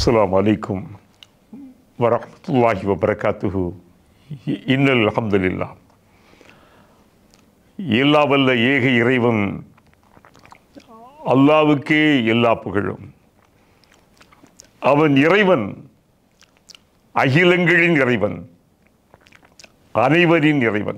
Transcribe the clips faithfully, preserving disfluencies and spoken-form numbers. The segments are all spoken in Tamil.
அஸ்ஸலாமு அலைக்கும் வரஹ்மத்துல்லாஹி வபரகாத்துஹு. இன்னல் அல்ஹம்துலில்லாஹ். எல்லா வல்ல ஏக இறைவன் அல்லாவுக்கே எல்லா புகழும். அவன் இறைவன், அகிலங்களின் இறைவன், அனைவரின் இறைவன்.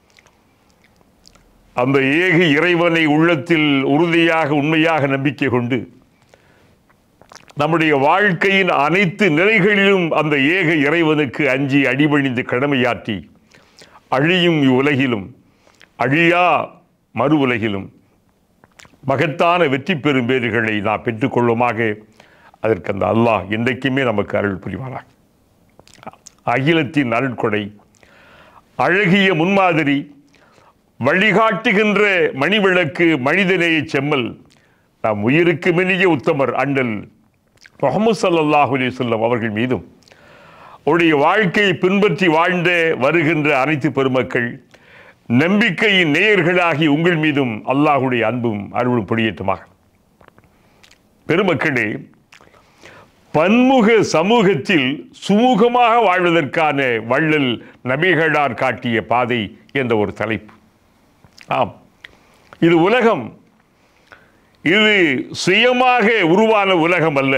அந்த ஏக இறைவனை உள்ளத்தில் உறுதியாக உண்மையாக நம்பிக்கை கொண்டு நம்முடைய வாழ்க்கையின் அனைத்து நிலைகளிலும் அந்த ஏக இறைவனுக்கு அஞ்சி அடிபணிந்து கடமையாற்றி அழியும் இவ்வுலகிலும் அழியா மறு உலகிலும் மகத்தான வெற்றி பெறும் பேறுகளை நாம் பெற்றுக்கொள்ளுமாக. அதற்கு அந்த அல்லாஹ் என்றைக்குமே நமக்கு அருள் புரிவானாக. அகிலத்தின் அருட்கொடை, அழகிய முன்மாதிரி, வழிகாட்டுகின்ற மணிவிளக்கு, மனிதநேய செம்மல், நாம் உயிருக்கு மெல்லிய உத்தமர் அண்ணல் முஹம்மது ஸல்லல்லாஹு அலைஹி வஸல்லம் அவர்கள் மீதும் அவருடைய வாழ்க்கையை பின்பற்றி வாழ்ந்த வருகின்ற அனைத்து பெருமக்கள், நம்பிக்கையின் நேயர்களாகி உங்கள் மீதும் அல்லாஹுடைய அன்பும் அருளும் பொழியட்டுமாக. பெருமக்களே, பன்முக சமூகத்தில் சுமூகமாக வாழ்வதற்கான வள்ளல் நபிகளார் காட்டிய பாதை என்ற ஒரு தலைப்பு. ஆம், இது உலகம். இது சுயமாக உருவான உலகம் அல்ல.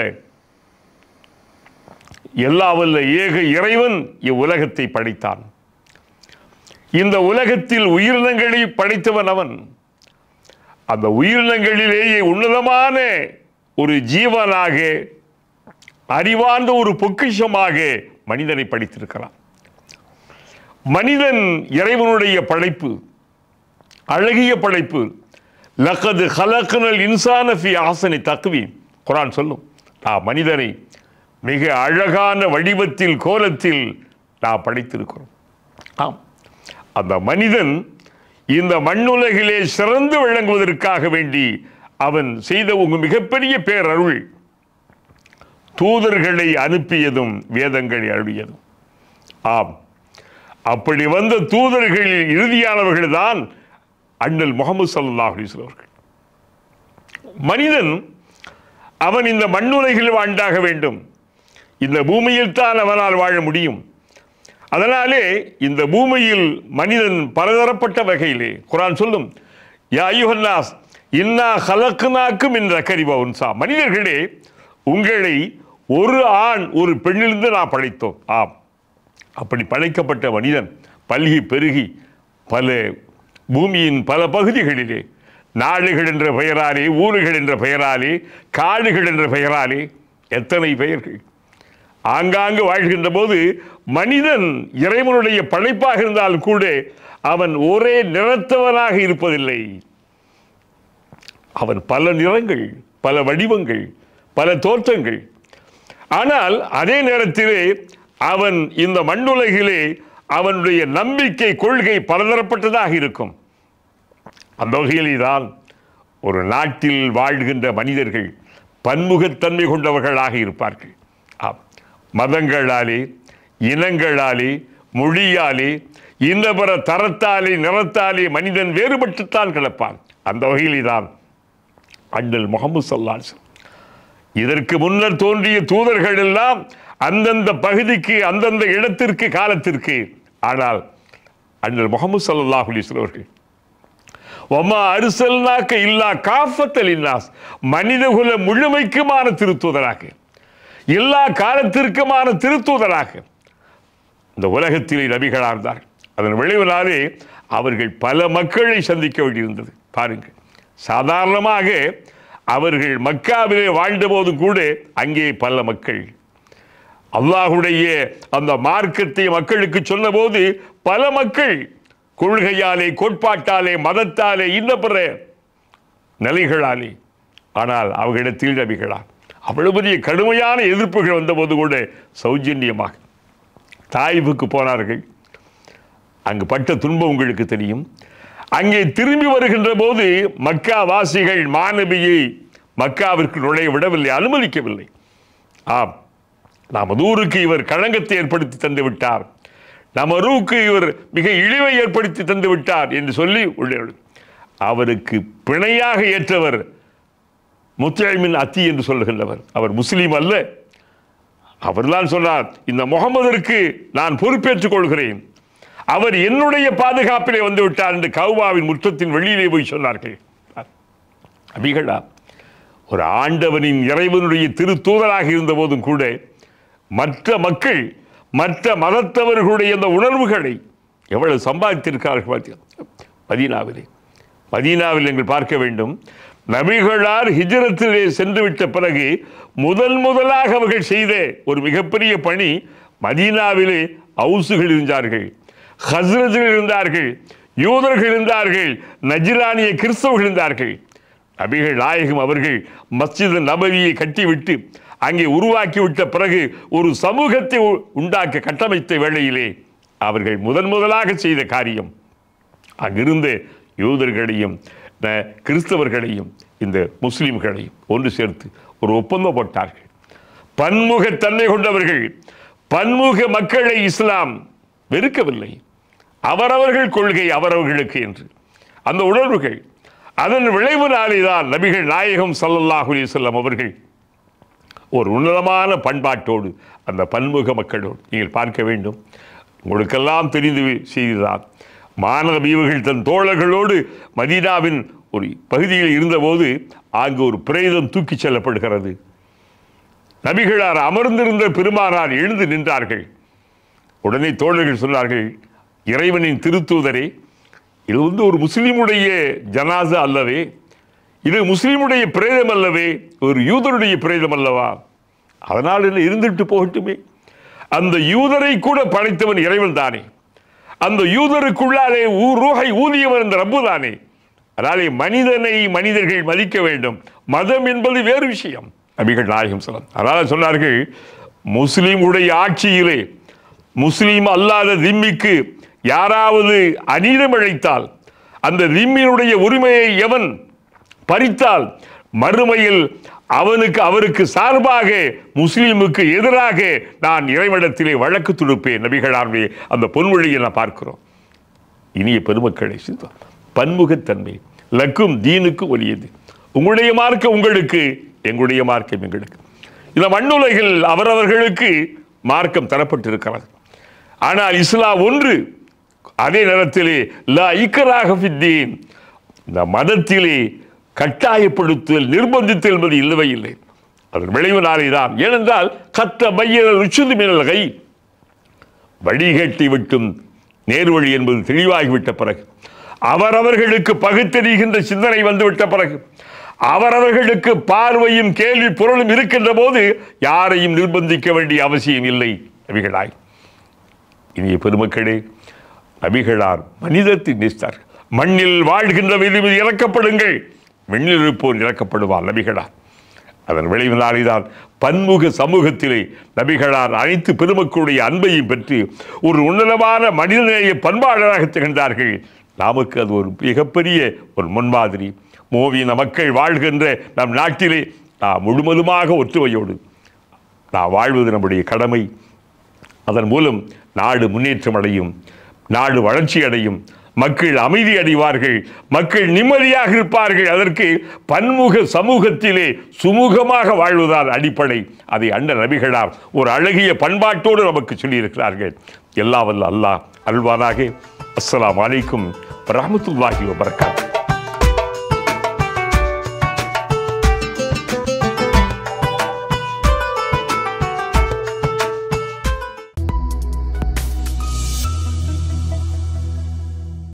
எல்லா வல்ல ஏக இறைவன் இவ்வுலகத்தை படைத்தான். இந்த உலகத்தில் உயிரினங்களை படைத்தவன் அவன். அந்த உயிரினங்களிலேயே உன்னதமான ஒரு ஜீவனாக, அறிவார்ந்த ஒரு பொக்கிஷமாக மனிதனை படைத்திருக்கிறான். மனிதன் இறைவனுடைய படைப்பு, அழகிய படைப்பு. லகது ஹலக்னல் இன்சான ஃபி அஹ்ஸனி தக்வீம். குர்ஆன் சொல்லும், நாம் மனிதனை மிக அழகான வடிவத்தில், கோலத்தில் நாம் படைத்திருக்கிறோம். ஆம், அந்த மனிதன் இந்த மண்ணுலகிலே சிறந்து விளங்குவதற்காக வேண்டி அவன் செய்த ஒரு மிகப்பெரிய பேரருள் தூதர்களை அனுப்பியதும் வேதங்களை அருளியதும். ஆம், அப்படி வந்த தூதர்களில் இறுதியானவர்கள் தான் அண்ணல் முஹம்மது ஸல்லல்லாஹு அலைஹி வஸல்லம் அவர்கள். மனிதன் அவன் இந்த மண்ணுலகில் வாழ்ந்தாக வேண்டும். இந்த பூமியில் தான் அவனால் வாழ முடியும். அதனாலே இந்த பூமியில் மனிதன் பலதரப்பட்ட வகையிலே குர்ஆன் சொல்லும், யா அய்யுஹன்னாஸ் இன்னா ஹலக்னாக்கும் மின் ذكر وانثى. மனிதர்களே, உங்களை ஒரு ஆண் ஒரு பெண்ணிலிருந்து நான் படைத்தோம். ஆம், அப்படி படைக்கப்பட்ட மனிதன் பல்கி பெருகி பல பூமியின் பல பகுதிகளிலே நாடுகள் என்ற பெயராலே, ஊர்கள் என்ற பெயராலே, காடுகள் என்ற பெயராலே எத்தனை பெயர்கள் ஆங்காங்கு வாழ்கின்ற போது மனிதன் இறைவனுடைய படைப்பாக இருந்தால் கூட அவன் ஒரே நிறத்தவனாக இருப்பதில்லை. அவன் பல நிறங்கள், பல வடிவங்கள், பல தோற்றங்கள். ஆனால் அதே நேரத்திலே அவன் இந்த மண்ணுலகிலே அவனுடைய நம்பிக்கை, கொள்கை பலதரப்பட்டதாக இருக்கும். அந்த வகையிலே தான் ஒரு நாட்டில் வாழ்கின்ற மனிதர்கள் பன்முகத்தன்மை கொண்டவர்களாக இருப்பார்கள். ஆம், மதங்களாலே, இனங்களாலே, மொழியாலே, இந்த பிற தரத்தாலே, நிறத்தாலே மனிதன் வேறுபட்டுத்தான் கிடப்பான். அந்த வகையிலே தான் அண்ணல் முஹம்மது ஸல்லல்லாஹு அலைஹி வஸல்லம், இதற்கு முன்னர் தோன்றிய தூதர்கள் எல்லாம் அந்தந்த பகுதிக்கு, அந்தந்த இடத்திற்கு, காலத்திற்கு. ஆனால் அண்ணல் முஹம்மது ஸல்லல்லாஹு அலைஹி வஸல்லம் அவர்கள் வமா அர்ஸல்னாக இல்லா காஃபத்தல் லின்னாஸ், மனிதகுல முழுமைக்குமான திருத்தூதராக, எல்லா காலத்திற்குமான திருத்தூதராக இந்த உலகத்திலே நபிகளாக இருந்தார்கள். அதன் விளைவினாலே அவர்கள் பல மக்களை சந்திக்க வேண்டியிருந்தது. பாருங்கள், சாதாரணமாக அவர்கள் மக்காவிலே வாழ்ந்தபோது கூட அங்கே பல மக்கள் அல்லாஹுடைய அந்த மார்க்கத்தை மக்களுக்கு சொன்னபோது பல மக்கள் கொள்கையாலே, கோட்பாட்டாலே, மதத்தாலே, இன்ன பிற நிலைகளாலே, ஆனால் அவர்களிடத்தில் நபிகளா அவ்வளவு பெரிய கடுமையான எதிர்ப்புகள் வந்தபோது கூட சௌஜன்யமாக தாயிஃபுக்கு போனார்கள். அங்கு பட்ட துன்பம் உங்களுக்கு தெரியும். அங்கே திரும்பி வருகின்ற போது மக்கா வாசிகள் மாணவியை மக்காவிற்கு நுழைய விடவில்லை, அனுமதிக்கவில்லை. ஆம், நமதூருக்கு இவர் களங்கத்தை ஏற்படுத்தி தந்து விட்டார், நமருக்கு இவர் மிக இழிவை ஏற்படுத்தி தந்து விட்டார் என்று சொல்லி உள்ளே அவருக்கு பிணையாக ஏற்றவர் முத்ஐமின் அத்தி என்று சொல்லுகின்றவர். அவர் முஸ்லீம் அல்ல, அவர்தான் சொன்னார், இந்த முகமதிற்கு நான் பொறுப்பேற்றுக் கொள்கிறேன், அவர் என்னுடைய பாதுகாப்பிலே வந்து விட்டார் என்று கௌபாவின் முற்றத்தின் வெளியிலே போய் சொன்னார்கள். நபிகளா ஒரு ஆண்டவனின் இறைவனுடைய திருத்தூதராக இருந்த போதும் கூட மற்ற மக்கள் மற்ற மதத்தவர்களுடைய இந்த உணர்வுகளை எவ்வளவு சம்பாதித்திருக்கிறார்கள். மதீனாவிலே மதீனாவில் நீங்கள் பார்க்க வேண்டும், நபிகளார் ஹிஜ்ரத்திலே சென்று விட்ட பிறகு முதல் முதலாக அவர்கள் செய்த ஒரு மிகப்பெரிய பணி, மதீனாவிலே அவுசுகள் இருந்தார்கள், ஹஸ்ரஜ்கள் இருந்தார்கள், யூதர்கள் இருந்தார்கள், நஜ்ரானிய கிறிஸ்தவர்கள் இருந்தார்கள். நபிகள் நாயகம் அவர்கள் மஸ்ஜித் நபவியை கட்டிவிட்டு அங்கே உருவாக்கிவிட்ட பிறகு ஒரு சமூகத்தை உண்டாக்க கட்டமைத்த வேளையிலே அவர்கள் முதன் முதலாக செய்த காரியம், அங்கிருந்த யூதர்களையும் கிறிஸ்தவர்களையும் இந்த முஸ்லிம்களையும் ஒன்று சேர்த்து ஒரு ஒப்பந்தம் போட்டார்கள். பன்முகத்தன்மை கொண்டவர்கள், பன்முக மக்களை இஸ்லாம் வெறுக்கவில்லை, அவரவர்கள் கொள்கை அவரவர்களுக்கு என்று அந்த உணர்வுகள். அதன் விளைவு நாளில்தான் நபிகள் நாயகம் ஸல்லல்லாஹு அலைஹி வஸல்லம் அவர்கள் ஒரு உன்னதமான பண்பாட்டோடு அந்த பன்முக மக்களோடு நீங்கள் பார்க்க வேண்டும். உங்களுக்கெல்லாம் தெரிந்து செய்துதான் மாணவர்கள் தன் தோழர்களோடு மதீனாவின் ஒரு பகுதியில் இருந்தபோது அங்கு ஒரு பிரேதம் தூக்கி செல்லப்படுகிறது. நபிகளார் அமர்ந்திருந்த பெருமானார் எழுந்து நின்றார்கள். உடனே தோழர்கள் சொன்னார்கள், இறைவனின் திருத்தூதரே, இது வந்து ஒரு முஸ்லீமுடைய ஜனாசா அல்லவே, இது முஸ்லீமுடைய பிரேதம் அல்லவே, ஒரு யூதருடைய பிரேதம் அல்லவா, அதனால் என்ன இருந்துட்டு போகட்டுமே. அந்த யூதரை கூட படைத்தவன் இறைவன் தானே, அந்த யூதருக்குள்ளாலே ரூஹை ஊதியவன் இந்த ரப்பு தானே. அதனாலே மனிதனை மனிதர்கள் மதிக்க வேண்டும், மதம் என்பது வேறு விஷயம். நபிகள் நாயகம் ஸல்லல்லாஹு அலைஹி வஸல்லம் அதனால் சொன்னார்கள், முஸ்லீமுடைய ஆட்சியிலே முஸ்லீம் அல்லாத திம்மிக்கு யாராவது அநீதம் இழைத்தால், அந்த திம்மியினுடைய உரிமையை எவன் பறித்தால், மறுமையில் அவனுக்கு அவருக்கு சார்பாக முஸ்லீமுக்கு எதிராக நான் இறைவனிடத்திலே வழக்கு தொடுப்பேன். நபிகளாருடைய அந்த பொன்மொழியை நான் பார்க்கிறோம். இனிய பெருமக்களை, பன்முகத்தன்மை லக்கும் தீனுக்கு ஒலியது. உங்களுடைய மார்க்கம் உங்களுக்கு, எங்களுடைய மார்க்கம் எங்களுக்கு. இந்த மண்ணுலகில் அவரவர்களுக்கு மார்க்கம் தரப்பட்டிருக்கிறது. ஆனால் இஸ்லாம் ஒன்று. அதே நேரத்திலே லா இக்ராஹ ஃபித்தீன், இந்த மதத்திலே கட்டாயப்படுத்துதல் நிர்பந்தித்தல் என்பது இல்லவே இல்லை. அதன் விளைவு நாளை தான். ஏனென்றால் கத்த பையன ருச்சுது மினல்கை, வழிகட்டி விட்டும் நேர்வழி என்பது தெளிவாகிவிட்ட பிறகு, அவரவர்களுக்கு பகுத்தறிகின்ற சிந்தனை வந்துவிட்ட பிறகு, அவரவர்களுக்கு பார்வையும் கேள்வி பொருளும் இருக்கின்ற போது யாரையும் நிர்பந்திக்க வேண்டிய அவசியம் இல்லை. நபிகளாய் இனிய பெருமக்களே, நபிகளார் மனிதத்தை நேசித்தார்கள். மண்ணில் வாழ்கின்ற மீது இறக்கப்படுங்கள், விண்ணில் இருப்போர் இறக்கப்படுவார் நபிகளார். அதன் விளைவினால்தான் பன்முக சமூகத்திலே நபிகளார் அனைத்து பெருமக்களுடைய அன்பையும் பெற்று ஒரு உன்னதமான மனிதநேய பண்பாளராக திகழ்ந்தார்கள். நமக்கு அது ஒரு மிகப்பெரிய ஒரு முன்மாதிரி. மூவின மக்கள் வாழ்கின்ற நம் நாட்டிலே நாம் முழுவதுமாக ஒற்றுமையோடு நாம் வாழ்வது நம்முடைய கடமை. அதன் மூலம் நாடு முன்னேற்றம் அடையும், நாடு வளர்ச்சி அடையும், மக்கள் அமைதி அடைவார்கள், மக்கள் நிம்மதியாக இருப்பார்கள். அதற்கு பன்முக சமூகத்திலே சுமூகமாக வாழ்வதால் அடிப்படை. அதை அண்ணன் நபிகளார் ஒரு அழகிய பண்பாட்டோடு நமக்கு சொல்லியிருக்கிறார்கள். எல்லா வல்ல அல்லாஹ் அல்வானாக. அஸ்ஸலாமு அலைக்கும் வரஹ்மத்துல்லாஹி வபரகாத்துஹு.